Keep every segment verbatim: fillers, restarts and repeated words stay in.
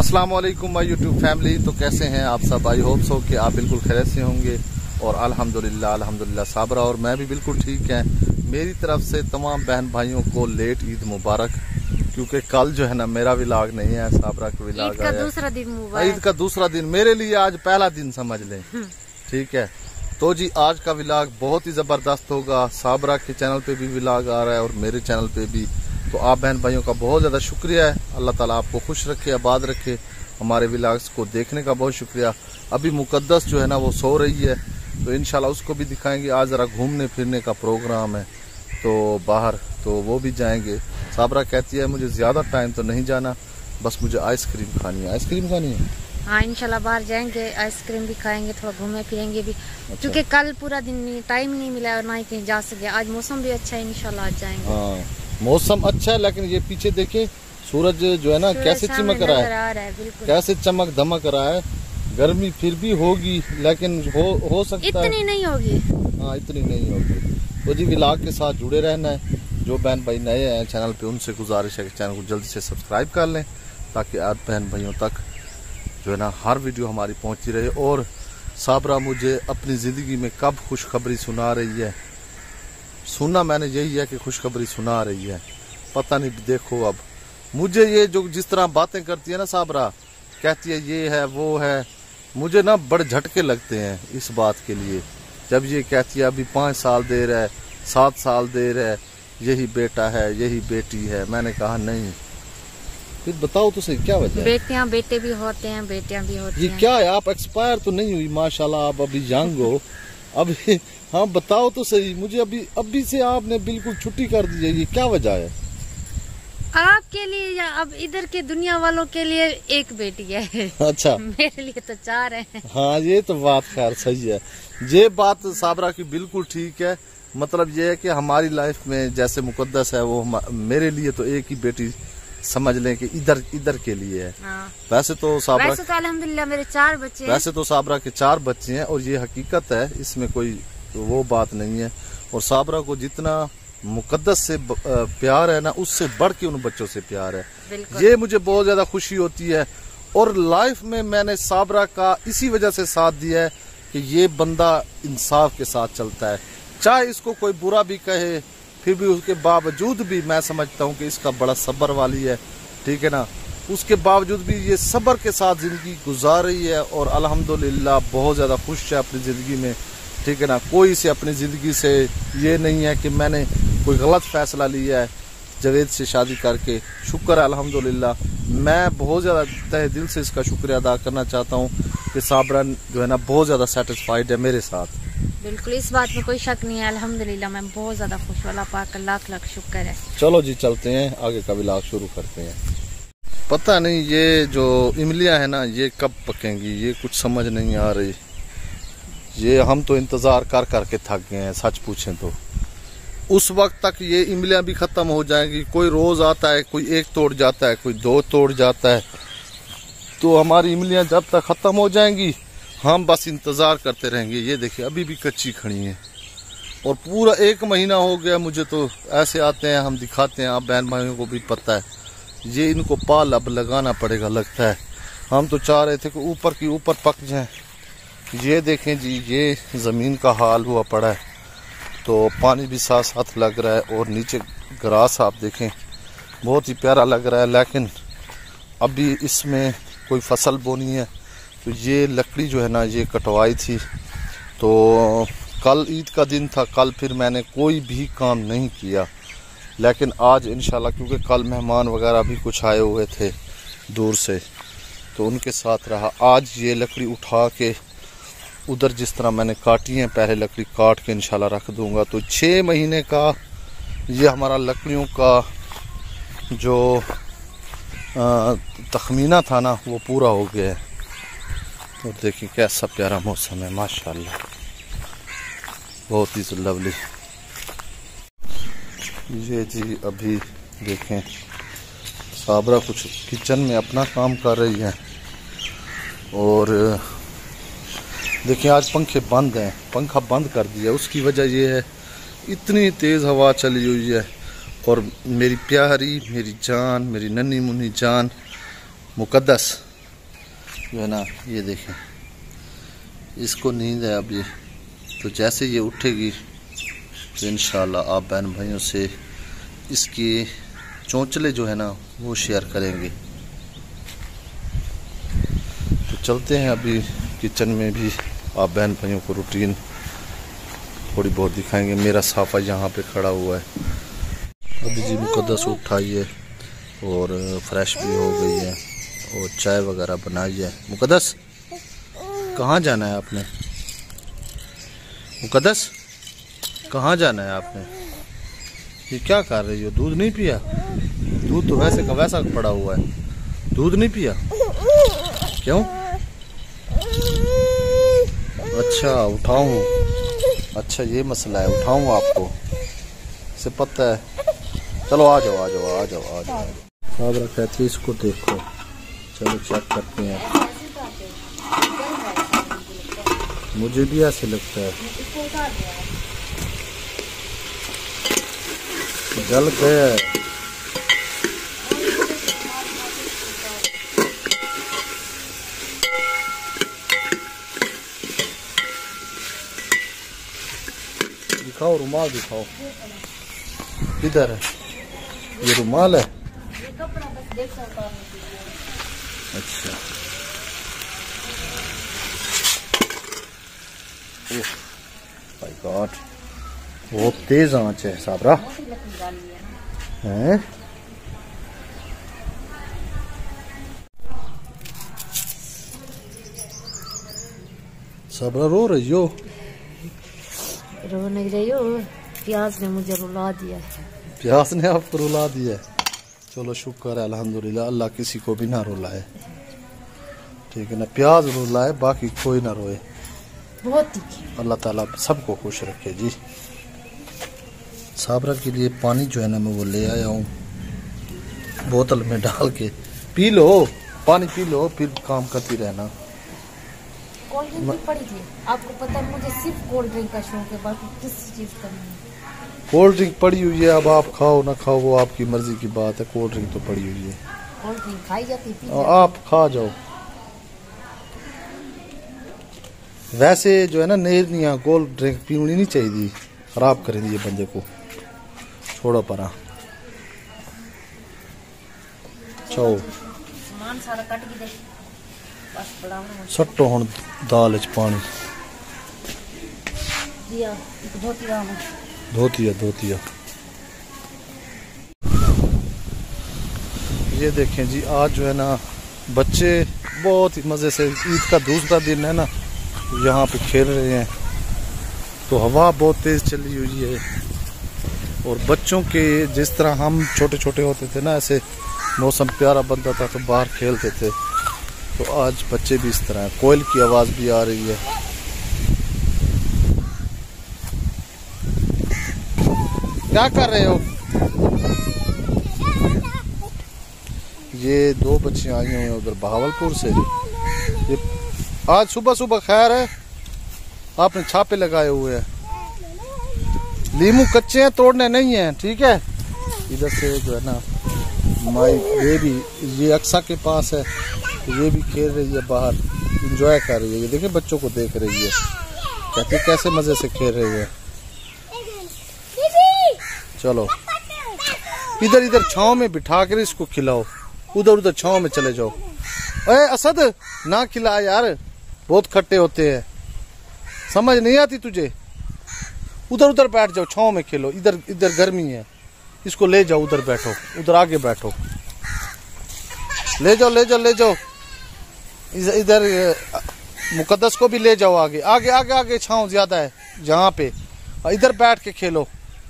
अस्सलाम वालेकुम my YouTube family. तो कैसे हैं आप सब? आई होप सो कि आप बिल्कुल खैरियत से होंगे और अल्हम्दुलिल्लाह अल्हम्दुलिल्लाह साबरा और मैं भी बिल्कुल ठीक हैं। मेरी तरफ से तमाम बहन भाइयों को लेट ईद मुबारक, क्योंकि कल जो है ना मेरा विलाग नहीं है, साबरा का विलाग का दूसरा दिन मुबारक। ईद का दूसरा दिन, मेरे लिए आज पहला दिन समझ लें, ठीक है। तो जी आज का विलाग बहुत ही जबरदस्त होगा। साबरा के चैनल पे भी विलाग आ रहा है और मेरे चैनल पे भी। तो आप बहन भाइयों का बहुत ज़्यादा शुक्रिया है। अल्लाह ताला आपको खुश रखे, आबाद रखे। हमारे विलाग्स को देखने का बहुत शुक्रिया। अभी मुकद्दस जो है ना वो सो रही है, तो इंशाल्लाह उसको भी दिखाएंगे। आज ज़रा घूमने फिरने का प्रोग्राम है तो बाहर, तो वो भी जाएंगे। साबरा कहती है मुझे ज़्यादा टाइम तो नहीं जाना, बस मुझे आइसक्रीम खानी है। आइसक्रीम खानी है, हाँ इंशाल्लाह बाहर जाएंगे, आइसक्रीम भी खाएंगे, थोड़ा घूमे फिरेंगे भी। अच्छा। क्योंकि कल पूरा दिन टाइम नहीं मिला और ना ही कहीं जा सके। आज मौसम भी अच्छा है, इंशाल्लाह आज जाएंगे। हाँ मौसम अच्छा है, लेकिन ये पीछे देखे सूरज जो है ना कैसे चमक रहा है, है कैसे चमक धमक रहा है। गर्मी फिर भी होगी, लेकिन हो हो सकता है इतनी नहीं होगी। हाँ इतनी नहीं होगी। तो जी विलाग के साथ जुड़े रहना है। जो बहन भाई नए हैं चैनल पे उनसे गुजारिश है कि चैनल को जल्दी से सब्सक्राइब कर लें, ताकि आप बहन भाइयों तक जो है ना हर वीडियो हमारी पहुंचती रहे। और साबरा मुझे अपनी ज़िंदगी में कब खुशखबरी सुना रही है, सुनना मैंने यही है कि खुशखबरी सुना रही है। पता नहीं, देखो अब मुझे ये जो जिस तरह बातें करती है ना साबरा, कहती है ये है वो है, मुझे ना बड़े झटके लगते हैं इस बात के लिए। जब ये कहती है अभी पाँच साल देर है, सात साल देर है, यही बेटा है यही बेटी है, मैंने कहा नहीं। फिर बताओ तो सही क्या वजह है? बेटियां बेटे भी होते हैं, बेटियां भी होती ये हैं। क्या है? आप एक्सपायर तो नहीं हुई माशाल्लाह, आप अभी यंग हो अभी। हाँ बताओ तो सही मुझे, अभी अभी से आपने बिल्कुल छुट्टी कर दी है, ये क्या वजह है? आपके लिए या अब इधर के दुनिया वालों के लिए एक बेटी है। अच्छा मेरे लिए तो चार है। हाँ ये तो बात खैर सही है। ये बात साबरा की बिल्कुल ठीक है। मतलब ये है कि हमारी लाइफ में जैसे मुकद्दस है, वो मेरे लिए तो एक ही बेटी समझ लें कि इधर इधर के लिए है। हाँ। वैसे तो साबरा वैसे तो अल्हम्दुलिल्लाह मेरे चार बच्चे हैं। वैसे तो साबरा के चार बच्चे हैं और ये हकीकत है, इसमें कोई वो बात नहीं है। और साबरा को जितना मुकद्दस से प्यार है ना, उससे बढ़ के उन बच्चों से प्यार है। ये मुझे बहुत ज्यादा खुशी होती है। और लाइफ में मैंने साबरा का इसी वजह से साथ दिया है कि ये बंदा इंसाफ के साथ चलता है। चाहे इसको कोई बुरा भी कहे, फिर भी उसके बावजूद भी मैं समझता हूँ कि इसका बड़ा सब्र वाली है, ठीक है ना। उसके बावजूद भी ये सब्र के साथ जिंदगी गुजार रही है और अल्हम्दुलिल्लाह बहुत ज़्यादा खुश है अपनी ज़िंदगी में, ठीक है ना। कोई से अपनी ज़िंदगी से ये नहीं है कि मैंने कोई गलत फैसला लिया है जवेद से शादी करके। शुक्र है अल्हम्दुलिल्लाह। मैं बहुत ज़्यादा तहे दिल से इसका शुक्रिया अदा करना चाहता हूँ कि साबरा जो है ना बहुत ज़्यादा सेटिस्फाइड है मेरे साथ। बिल्कुल इस बात में कोई शक नहीं है। अल्हम्दुलिल्लाह मैं बहुत ज्यादा खुश, वाला पाक लाख लाख शुक्र है। चलो जी चलते हैं, आगे का विलाग शुरू करते हैं। पता नहीं ये जो इमलियां है ना ये कब पकेंगी, ये कुछ समझ नहीं आ रही। ये हम तो इंतजार कर कर के थक गए हैं, सच पूछें तो। उस वक्त तक ये इमलियां भी खत्म हो जाएंगी। कोई रोज आता है, कोई एक तोड़ जाता है, कोई दो तोड़ जाता है। तो हमारी इमलियां जब तक खत्म हो जाएंगी हम बस इंतजार करते रहेंगे। ये देखिए अभी भी कच्ची खड़ी हैं और पूरा एक महीना हो गया। मुझे तो ऐसे आते हैं, हम दिखाते हैं, आप बहन भाइयों को भी पता है। ये इनको पाल अब लगाना पड़ेगा लगता है। हम तो चाह रहे थे कि ऊपर की ऊपर पक जाएं। ये देखें जी, ये ज़मीन का हाल हुआ पड़ा है, तो पानी भी साथ साथ लग रहा है और नीचे ग्रास आप देखें बहुत ही प्यारा लग रहा है। लेकिन अभी इसमें कोई फसल बोनी है, तो ये लकड़ी जो है ना ये कटवाई थी। तो कल ईद का दिन था, कल फिर मैंने कोई भी काम नहीं किया। लेकिन आज इंशाल्लाह, क्योंकि कल मेहमान वगैरह भी कुछ आए हुए थे दूर से, तो उनके साथ रहा। आज ये लकड़ी उठा के उधर जिस तरह मैंने काटी है, पहले लकड़ी काट के इंशाल्लाह रख दूंगा। तो छः महीने का ये हमारा लकड़ियों का जो तखमीना था ना वो पूरा हो गया है। तो देखिए कैसा प्यारा मौसम है माशाल्लाह, बहुत ही लवली। ये जी अभी देखें साबरा कुछ किचन में अपना काम कर रही है और देखिए आज पंखे बंद हैं, पंखा बंद कर दिया। उसकी वजह ये है इतनी तेज़ हवा चली हुई है और मेरी प्यारी, मेरी जान, मेरी नन्ही मुन्नी जान मुकद्दस जो है ना, ये देखें, इसको नींद है अभी, तो जैसे ये उठेगी तो इंशाल्लाह आप बहन भाइयों से इसकी चोंचले जो है ना वो शेयर करेंगे। तो चलते हैं अभी किचन में भी, आप बहन भाइयों को रूटीन थोड़ी बहुत दिखाएंगे। मेरा साफा यहाँ पे खड़ा हुआ है। अभी जी मुकद्दस उठाई है और फ्रेश भी हो गई है और चाय वगैरह बनाई है। मुकद्दस कहाँ जाना है आपने? मुकद्दस कहाँ जाना है आपने? ये क्या कर रही हो? दूध नहीं पिया? दूध तो वैसे का वैसा पड़ा हुआ है, दूध नहीं पिया क्यों? अच्छा उठाऊं? अच्छा ये मसला है, उठाऊं आपको? इसे पता है। चलो आ जाओ आ जाओ आ जाओ आ जाओ। साबरा कहती है इसको देखो, चलो चेक करते हैं। मुझे भी ऐसे लगता है। जल गया। दिखाओ रुमाल दिखाओ, किधर है ये रुमाल है? अच्छा माय गॉड, बहुत तेज आंच है साबरा हैं। साबरा रो रही हो? रो नहीं रही हो, प्याज ने मुझे रुला दिया है। प्याज ने आपको रुला दिया है? चलो शुक्र है अल्हम्दुलिल्लाह, अल्लाह किसी को भी ना रुलाए, ठीक है ना। प्याज रुलाए बाकी कोई ना रोए। बहुत अल्लाह ताला सबको खुश रखे जी। साबरा के लिए पानी जो है ना मैं वो ले आया हूँ, बोतल में डाल के। पी लो पानी, पी लो, फिर काम करती रहना। कोल्ड ड्रिंक भी पड़ी थी, आपको पता है मुझे सिर्फ कोल्ड ड्रिंक का शौक है, बाकी किसी चीज का नहीं। कोल्ड ड्रिंक पड़ी हुई है, अब आप खाओ ना खाओ वो आपकी मर्जी की बात है। कोल्ड ड्रिंक तो पड़ी हुई है, कोल्ड ड्रिंक खाई जाती है, आप खा जाओ। वैसे जो है ना नेरनिया कोल्ड ड्रिंक पीनी नहीं चाहिए, खराब करेंगे ये बंदे को। छोड़ो परा चाओ सामान सारा कट के दे बस बड़ा सट्टो हुन दाल च पानी दिया, धोती राम धोतिया धोतिया। ये देखें जी, आज जो है ना बच्चे बहुत ही मज़े से, ईद का दूसरा दिन है ना, यहाँ पे खेल रहे हैं। तो हवा बहुत तेज़ चली हुई है और बच्चों के जिस तरह हम छोटे छोटे होते थे ना, ऐसे मौसम प्यारा बनता था तो बाहर खेलते थे, तो आज बच्चे भी इस तरह हैं। कोयल की आवाज़ भी आ रही है। क्या कर रहे हो? ये दो बच्चियां आई हुई हैं उधर बहावलपुर से। ये आज सुबह सुबह खैर है, आपने छापे लगाए हुए हैं। लीमू कच्चे हैं, तोड़ने नहीं है, ठीक है। इधर से जो है ना माई बेबी ये अक्सा के पास है, तो ये भी खेल रही है बाहर, एंजॉय कर रही है। ये देखिए बच्चों को देख रही है, कहते कैसे मजे से खेल रही है। चलो इधर इधर छांव में बिठा कर इसको खिलाओ, उधर उधर छांव में चले जाओ। अरे असद ना खिला यार, बहुत खट्टे होते हैं, समझ नहीं आती तुझे। उधर उधर बैठ जाओ, छांव में खेलो। इधर इधर गर्मी है, इसको ले जाओ उधर बैठो, उधर आगे बैठो, ले जाओ ले जाओ ले जाओ। इधर मुकद्दस को भी ले जाओ आगे आगे आगे आगे, छांव ज्यादा है जहाँ पे, इधर बैठ के खेलो।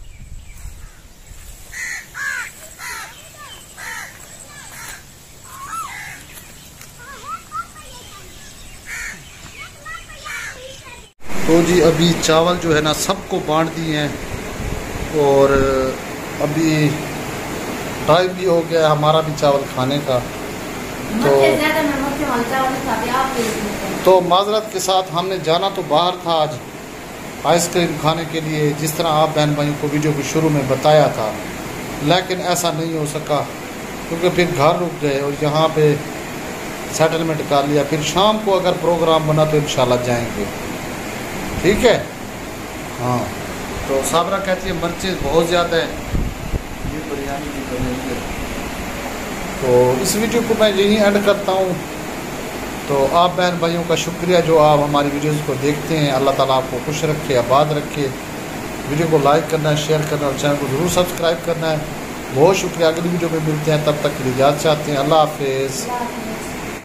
तो जी अभी चावल जो है ना सबको बांट दिए हैं और अभी टाइम भी हो गया हमारा भी चावल खाने का। तो तो माजरत के साथ हमने जाना तो बाहर था आज आइसक्रीम खाने के लिए, जिस तरह आप बहन भाइयों को वीडियो के शुरू में बताया था, लेकिन ऐसा नहीं हो सका क्योंकि फिर घर रुक गए और यहाँ पे सेटलमेंट कर लिया, फिर शाम को अगर प्रोग्राम बना तो इंशाल्लाह जाएंगे। ठीक है। हाँ, तो साबरा कहती है मिर्चें बहुत ज़्यादा है, ये बिरयानी भी बनेगी। तो इस वीडियो को मैं यहीं एंड करता हूँ। तो आप बहन भाइयों का शुक्रिया जो आप हमारी वीडियोज़ को देखते हैं। अल्लाह ताला आपको खुश रखे, आबाद रखे। वीडियो को लाइक करना है, शेयर करना है और चैनल को ज़रूर सब्सक्राइब करना है। बहुत शुक्रिया। अगली वीडियो में मिलते हैं, तब तक के लिए इजाज़त चाहते हैं। अल्लाह हाफिज़।